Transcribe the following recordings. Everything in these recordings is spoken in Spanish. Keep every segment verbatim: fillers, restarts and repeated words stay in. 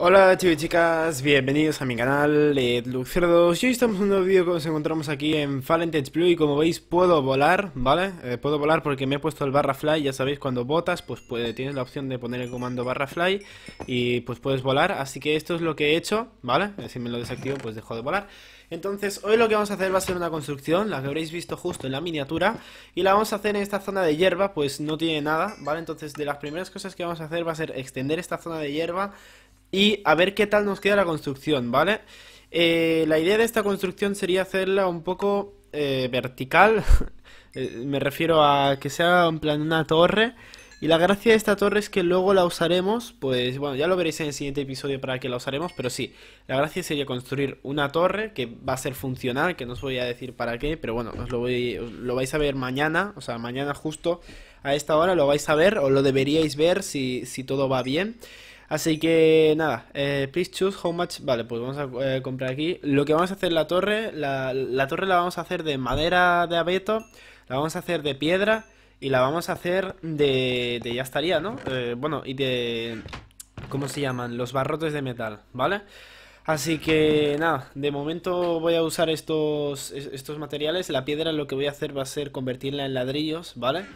Hola chicos y chicas, bienvenidos a mi canal eh, Lucerdos. Y hoy estamos en un nuevo vídeo que nos encontramos aquí en Fallen Touch Blue. Y como veis puedo volar, ¿vale? Eh, puedo volar porque me he puesto el barra fly. Ya sabéis, cuando botas pues puede, tienes la opción de poner el comando barra fly y pues puedes volar. Así que esto es lo que he hecho, ¿vale? Eh, si me lo desactivo pues dejo de volar. Entonces hoy lo que vamos a hacer va a ser una construcción, la que habréis visto justo en la miniatura. Y la vamos a hacer en esta zona de hierba, pues no tiene nada, ¿vale? Entonces de las primeras cosas que vamos a hacer va a ser extender esta zona de hierba y a ver qué tal nos queda la construcción, ¿vale? Eh, la idea de esta construcción sería hacerla un poco eh, vertical. Eh, me refiero a que sea en plan una torre. Y la gracia de esta torre es que luego la usaremos, pues bueno, ya lo veréis en el siguiente episodio para que la usaremos, pero sí, la gracia sería construir una torre que va a ser funcional, que no os voy a decir para qué, pero bueno, os lo, voy, os lo vais a ver mañana, o sea, mañana justo a esta hora lo vais a ver, o lo deberíais ver si, si todo va bien. Así que nada, eh, please choose how much. Vale, pues vamos a eh, comprar aquí. Lo que vamos a hacer la torre, la, la torre la vamos a hacer de madera de abeto, la vamos a hacer de piedra y la vamos a hacer de, de ya estaría, ¿no? Eh, bueno, y de... ¿Cómo se llaman? Los barrotes de metal, ¿vale? Así que nada, de momento voy a usar estos, es- estos materiales. La piedra lo que voy a hacer va a ser convertirla en ladrillos, ¿vale?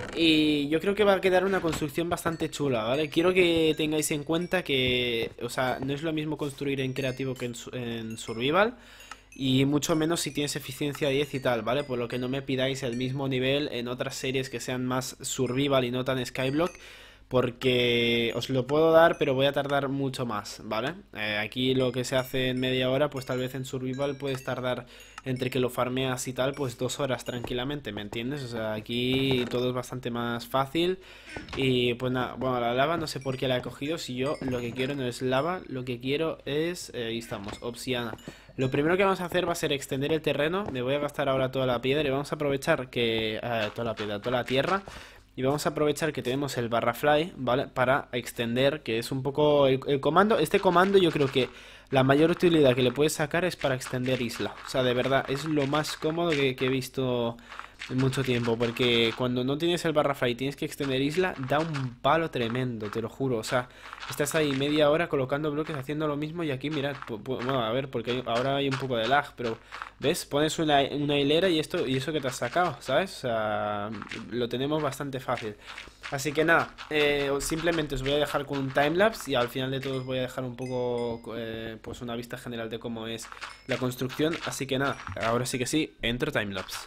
Y yo creo que va a quedar una construcción bastante chula, ¿vale? Quiero que tengáis en cuenta que, o sea, no es lo mismo construir en creativo que en, su- en survival. Y mucho menos si tienes eficiencia diez y tal, ¿vale? Por lo que no me pidáis el mismo nivel en otras series que sean más survival y no tan skyblock. Porque os lo puedo dar, pero voy a tardar mucho más, ¿vale? Eh, aquí lo que se hace en media hora, pues tal vez en survival puedes tardar entre que lo farmeas y tal, pues dos horas tranquilamente, ¿me entiendes? O sea, aquí todo es bastante más fácil. Y pues nada, bueno, la lava no sé por qué la he cogido. Si yo lo que quiero no es lava, lo que quiero es, eh, ahí estamos, obsidiana. Lo primero que vamos a hacer va a ser extender el terreno. Me voy a gastar ahora toda la piedra y vamos a aprovechar que... eh, toda la piedra, toda la tierra. Y vamos a aprovechar que tenemos el barra fly, ¿vale? Para extender, que es un poco el, el comando. Este comando yo creo que la mayor utilidad que le puedes sacar es para extender isla. O sea, de verdad, es lo más cómodo que, que he visto en mucho tiempo. Porque cuando no tienes el barra fly y tienes que extender isla, da un palo tremendo, te lo juro. O sea, estás ahí media hora colocando bloques haciendo lo mismo y aquí, mirad, pu- pu- bueno, a ver, porque hay- ahora hay un poco de lag, pero ¿ves? Pones una, una hilera y esto y eso que te has sacado, ¿sabes? O sea, lo tenemos bastante fácil. Así que nada, eh, os- simplemente os voy a dejar con un timelapse y al final de todo os voy a dejar un poco, eh, pues una vista general de cómo es la construcción. Así que nada, ahora sí que sí, entro timelapse.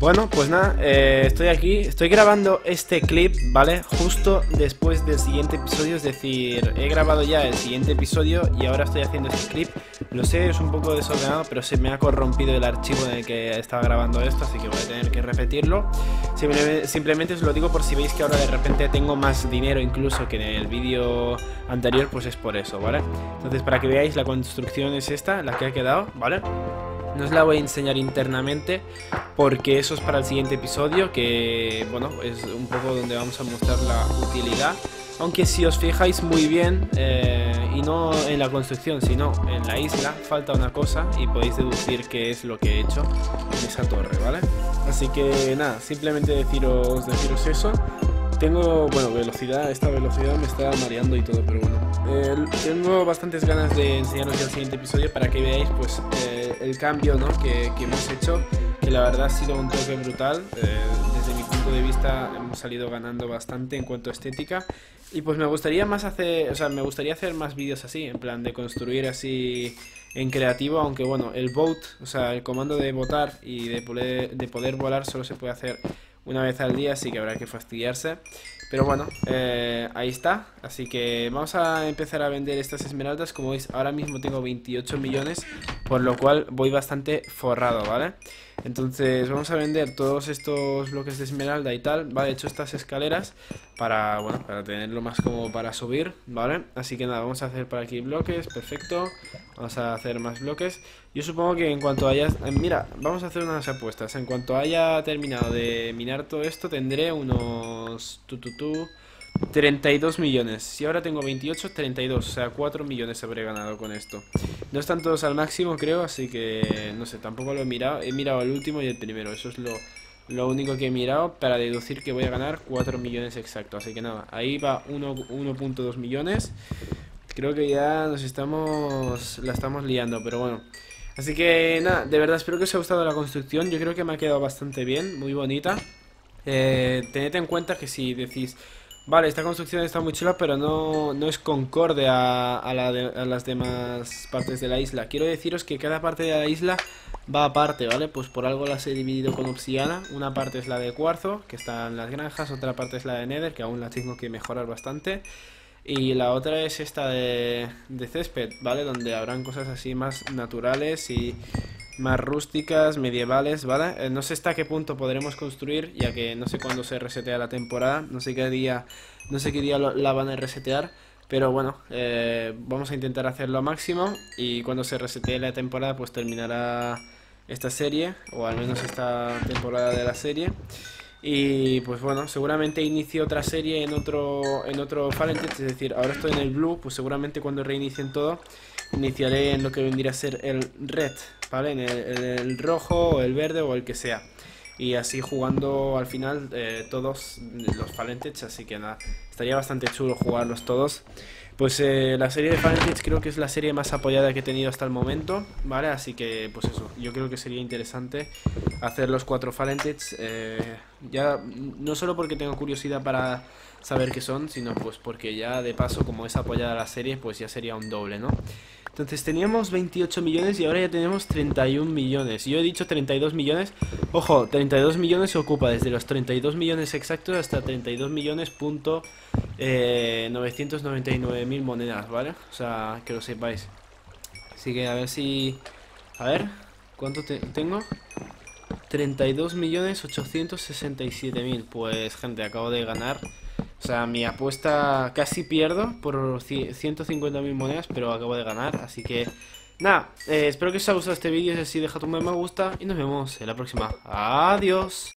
Bueno, pues nada, eh, estoy aquí, estoy grabando este clip, ¿vale? Justo después del siguiente episodio, es decir, he grabado ya el siguiente episodio y ahora estoy haciendo este clip. Lo sé, es un poco desordenado, pero se me ha corrompido el archivo en el que estaba grabando esto, así que voy a tener que repetirlo. Simplemente, simplemente os lo digo por si veis que ahora de repente tengo más dinero incluso que en el vídeo anterior, pues es por eso, ¿vale? Entonces, para que veáis, la construcción es esta, la que ha quedado, ¿vale? No os la voy a enseñar internamente porque eso es para el siguiente episodio, que bueno, es un poco donde vamos a mostrar la utilidad. Aunque si os fijáis muy bien, eh, y no en la construcción, sino en la isla, falta una cosa y podéis deducir qué es lo que he hecho en esa torre, ¿vale? Así que nada, simplemente deciros, deciros eso. Tengo, bueno, velocidad, esta velocidad me está mareando y todo, pero bueno. Eh, tengo bastantes ganas de enseñaros ya el siguiente episodio para que veáis pues eh, el cambio, ¿no? que, que hemos hecho, que la verdad ha sido un toque brutal. Eh, desde mi punto de vista hemos salido ganando bastante en cuanto a estética. Y pues me gustaría más hacer, o sea, me gustaría hacer más vídeos así, en plan de construir así en creativo, aunque bueno, el boat, o sea, el comando de botar y de poder, de poder volar solo se puede hacer una vez al día, así que habrá que fastidiarse. Pero bueno, eh, ahí está. Así que vamos a empezar a vender estas esmeraldas. Como veis, ahora mismo tengo veintiocho millones, por lo cual voy bastante forrado, ¿vale? Entonces vamos a vender todos estos bloques de esmeralda y tal. Vale, he hecho estas escaleras para, bueno, para tenerlo más como para subir, ¿vale? Así que nada, vamos a hacer por aquí bloques, perfecto. Vamos a hacer más bloques. Yo supongo que en cuanto haya... Mira, vamos a hacer unas apuestas. En cuanto haya terminado de minar todo esto, tendré unos... Tu, tu, tu, treinta y dos millones. Si ahora tengo veintiocho, treinta y dos. O sea, cuatro millones habré ganado con esto. No están todos al máximo, creo, así que... No sé, tampoco lo he mirado. He mirado el último y el primero. Eso es lo, lo único que he mirado para deducir que voy a ganar cuatro millones exacto. Así que nada, ahí va uno punto dos millones. Creo que ya nos estamos... La estamos liando, pero bueno. Así que nada, de verdad espero que os haya gustado la construcción. Yo creo que me ha quedado bastante bien, muy bonita. Eh, tened en cuenta que si decís, vale, esta construcción está muy chula, pero no, no es concorde a, a, la de, a las demás partes de la isla. Quiero deciros que cada parte de la isla va aparte, ¿vale? Pues por algo las he dividido con obsidiana. Una parte es la de cuarzo, que está en las granjas. Otra parte es la de nether, que aún la tengo que mejorar bastante. Y la otra es esta de, de césped, ¿vale? Donde habrán cosas así más naturales y más rústicas, medievales, ¿vale? Eh, no sé hasta qué punto podremos construir, ya que no sé cuándo se resetea la temporada. No sé qué día, no sé qué día lo, la van a resetear. Pero bueno, eh, vamos a intentar hacerlo a máximo. Y cuando se resetee la temporada, pues terminará esta serie, o al menos esta temporada de la serie. Y pues bueno, seguramente inicie otra serie en otro en otro Fallen, es decir, ahora estoy en el blue, pues seguramente cuando reinicien todo, iniciaré en lo que vendría a ser el red, ¿vale? En el, en el rojo o el verde o el que sea. Y así jugando al final eh, todos los Fallen, así que nada, estaría bastante chulo jugarlos todos. Pues eh, la serie de Fallen creo que es la serie más apoyada que he tenido hasta el momento, ¿vale? Así que pues eso, yo creo que sería interesante hacer los cuatro Fallen eh, ya no solo porque tengo curiosidad para saber qué son, sino pues porque ya de paso, como es apoyada la serie, pues ya sería un doble, ¿no? Entonces teníamos veintiocho millones y ahora ya tenemos treinta y un millones. Yo he dicho treinta y dos millones. Ojo, treinta y dos millones se ocupa desde los treinta y dos millones exactos hasta treinta y dos millones punto eh, novecientos noventa y nueve mil monedas, ¿vale? O sea, que lo sepáis. Así que a ver si... A ver, ¿cuánto te tengo? treinta y dos millones ochocientos sesenta y siete mil. Pues gente, acabo de ganar. O sea, mi apuesta casi pierdo por ciento cincuenta mil monedas, pero acabo de ganar. Así que nada, eh, espero que os haya gustado este vídeo. Si así, dejad un buen me gusta y nos vemos en la próxima. Adiós.